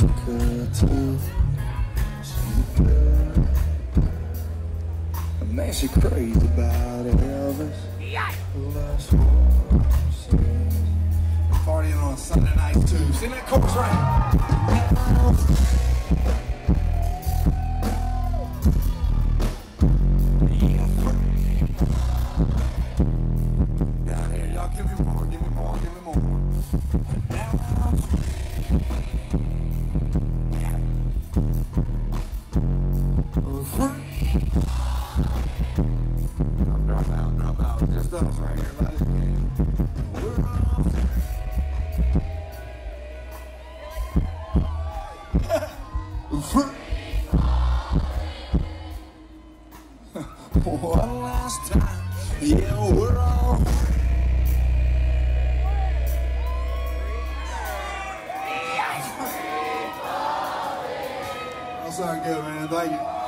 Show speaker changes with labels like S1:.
S1: America too. She does. And man, she crazy about Elvis. Loves horses. We're partying on Sunday night too. Sing that chorus right. Down here, y'all give me more, give me more, give me more. Drop out, just us right here, everybody. We're all free. One last time, yeah, we're all free. That sounds good, man. Thank you.